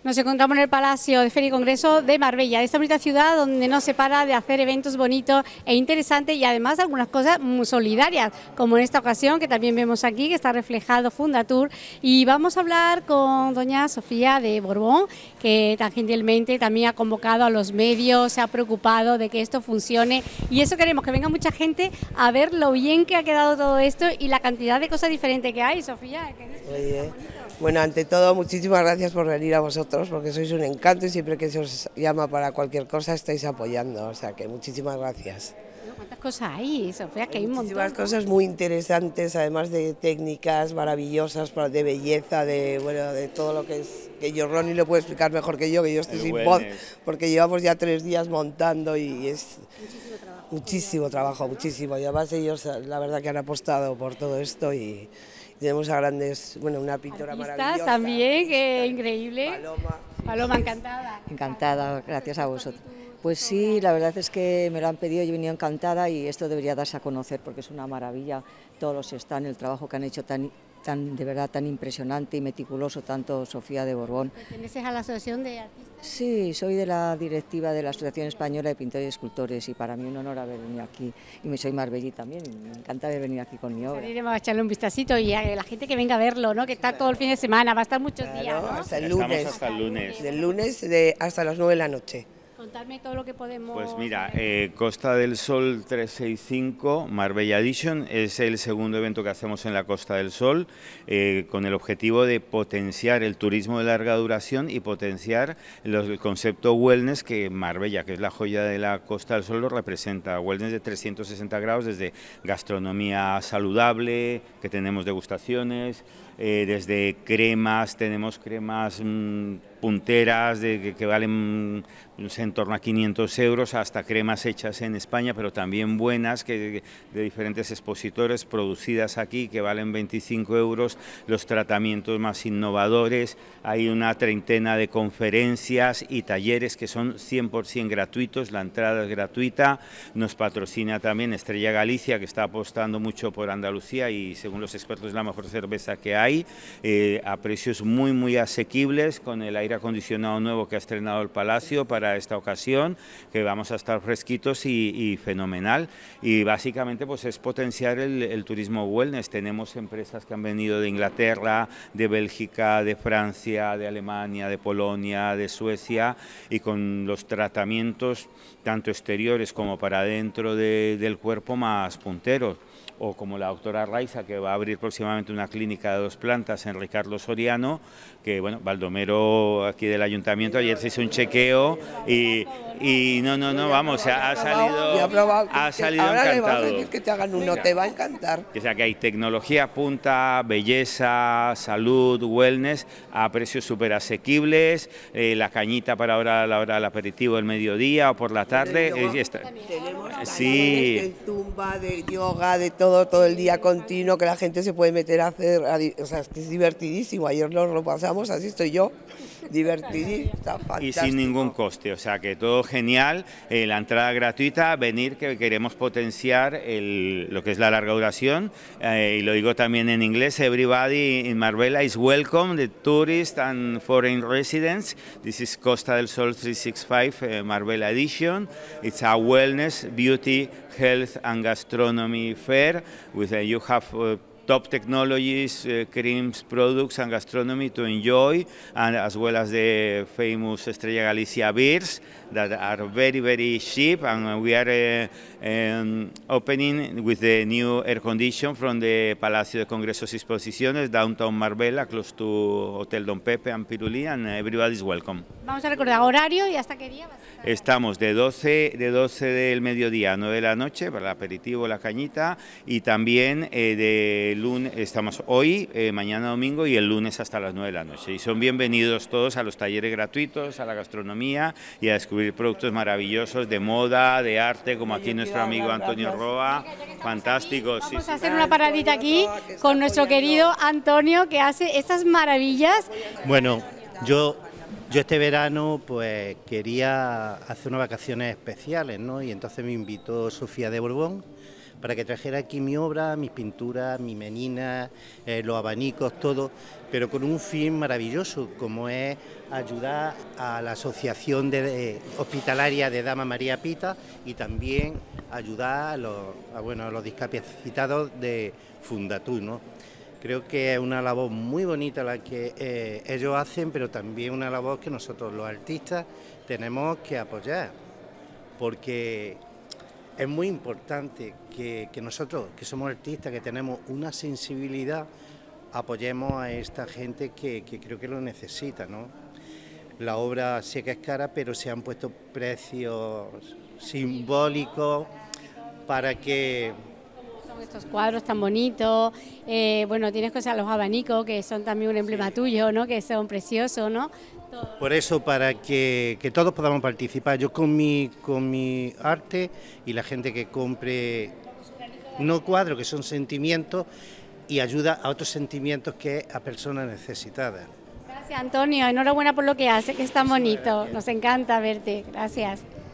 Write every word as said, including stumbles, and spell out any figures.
Nos encontramos en el Palacio de Feria y Congreso de Marbella, de esta bonita ciudad donde no se para de hacer eventos bonitos e interesantes y además algunas cosas muy solidarias, como en esta ocasión que también vemos aquí, que está reflejado Fundatur. Y vamos a hablar con doña Sofía de Borbón, que tan gentilmente también ha convocado a los medios, se ha preocupado de que esto funcione, y eso queremos, que venga mucha gente a ver lo bien que ha quedado todo esto y la cantidad de cosas diferentes que hay, Sofía. Que es Oye, bueno, ante todo, muchísimas gracias por venir a vosotros, porque sois un encanto y siempre que se os llama para cualquier cosa estáis apoyando, o sea que muchísimas gracias. ¿Cuántas cosas hay, Sofía? Que hay un montón. Muchísimas cosas muy interesantes, además de técnicas maravillosas, de belleza, de bueno, de todo lo que es, que yo Ronnie lo puede explicar mejor que yo, que yo estoy sin voz, porque llevamos ya tres días montando y es muchísimo trabajo, muchísimo, trabajo, muchísimo, y además ellos la verdad que han apostado por todo esto y tenemos a grandes, bueno, una pintora artistas maravillosa también, que increíble. Paloma. Paloma, encantada. Encantada, gracias a vosotros. Pues sí, la verdad es que me lo han pedido, yo he venido encantada y esto debería darse a conocer porque es una maravilla, todos los están, el trabajo que han hecho tan, tan de verdad tan impresionante y meticuloso, tanto Sofía de Borbón. ¿Perteneces a la Asociación de Artistas? Sí, soy de la directiva de la Asociación Española de Pintores y Escultores y para mí un honor haber venido aquí, y me soy marbellí también, me encanta haber venido aquí con mi obra. Iremos a echarle un vistacito y a la gente que venga a verlo, ¿no? Que está todo el fin de semana, va a estar muchos Claro, días, ¿no? hasta el lunes. Estamos hasta el lunes. Del lunes de hasta las nueve de la noche. Contarme todo lo que podemos... Pues mira, eh, Costa del Sol trescientos sesenta y cinco, Marbella Edition, es el segundo evento que hacemos en la Costa del Sol, eh, con el objetivo de potenciar el turismo de larga duración y potenciar los, el concepto wellness que Marbella, que es la joya de la Costa del Sol, lo representa. Wellness de trescientos sesenta grados, desde gastronomía saludable, que tenemos degustaciones, eh, desde cremas, tenemos cremas mmm, punteras de, que, que valen no sé, en torno a quinientos euros, hasta cremas hechas en España, pero también buenas, que de diferentes expositores, producidas aquí, que valen veinticinco euros, los tratamientos más innovadores, hay una treintena de conferencias y talleres que son cien por cien gratuitos, la entrada es gratuita, nos patrocina también Estrella Galicia, que está apostando mucho por Andalucía y según los expertos es la mejor cerveza que hay, eh, a precios muy muy asequibles, con el aire acondicionado nuevo que ha estrenado el Palacio para esta ocasión, que vamos a estar fresquitos y, y fenomenal, y básicamente pues es potenciar el, el turismo wellness. Tenemos empresas que han venido de Inglaterra, de Bélgica, de Francia, de Alemania, de Polonia, de Suecia, y con los tratamientos tanto exteriores como para dentro de, del cuerpo más punteros, o como la doctora Raiza, que va a abrir próximamente una clínica de dos plantas en Ricardo Soriano, que bueno, Baldomero aquí del ayuntamiento, ayer se hizo un chequeo y, y no, no, no, vamos, ha, ha salido, ha salido ahora encantado. le vas a decir que te hagan uno, te va a encantar. O sea que hay tecnología punta, belleza, salud, wellness, a precios súper asequibles, eh, la cañita para ahora a la hora del aperitivo, el mediodía o por la tarde. Luego, eh, está, tenemos sí. de zumba, de yoga, de todo, todo el día continuo, que la gente se puede meter a hacer, a, o sea, es que es divertidísimo, ayer nos lo pasamos, así estoy yo, divertidísimo, está fantástico. Y sin ningún coste, o sea que todo genial, eh, la entrada gratuita, venir, que queremos potenciar el, lo que es la larga duración, eh, y lo digo también en inglés, everybody in Marbella is welcome, the tourists and foreign residents. This is Costa del Sol trescientos sesenta y cinco uh, Marbella Edition. It's a wellness, beauty, health and gastronomy fair with uh, you have uh, top technologies, uh, creams, products and gastronomy to enjoy, and as well as the famous Estrella Galicia beers that are very, very cheap, and we are uh, um, opening with the new air condition from the Palacio de Congresos y Exposiciones, downtown Marbella, close to Hotel Don Pepe and Pirulí, and everybody is welcome. Vamos a recordar horario y hasta qué día vas a estar. Estamos de doce, de doce del mediodía a nueve de la noche para el aperitivo, la cañita, y también eh, de lunes, estamos hoy, eh, mañana domingo y el lunes hasta las nueve de la noche. Y son bienvenidos todos a los talleres gratuitos, a la gastronomía y a descubrir productos maravillosos de moda, de arte, como aquí nuestro amigo Antonio Roa, fantásticos. Vamos sí, a sí. hacer una paradita aquí con nuestro querido Antonio, que hace estas maravillas. Bueno, yo... Yo este verano pues quería hacer unas vacaciones especiales, ¿no? Y entonces me invitó Sofía de Borbón para que trajera aquí mi obra, mis pinturas, mi menina, eh, los abanicos, todo, pero con un fin maravilloso, como es ayudar a la Asociación de, de, Hospitalaria de Dama María Pita y también ayudar a los, a, bueno, a los discapacitados de Fundatur, ¿no? Creo que es una labor muy bonita la que eh, ellos hacen, pero también una labor que nosotros los artistas tenemos que apoyar, porque es muy importante que, que nosotros, que somos artistas, que tenemos una sensibilidad, apoyemos a esta gente que, que creo que lo necesita, ¿no? La obra sí que es cara, pero se han puesto precios simbólicos para que... Estos cuadros tan bonitos, eh, bueno, tienes cosas, los abanicos, que son también un emblema tuyo, ¿no? Que son preciosos, ¿no? Todo. Por eso, para que, que todos podamos participar, yo con mi, con mi arte y la gente que compre, no cuadros, que son sentimientos, y ayuda a otros sentimientos que es a personas necesitadas. Gracias, Antonio, enhorabuena por lo que hace, que es tan bonito, nos encanta verte, gracias.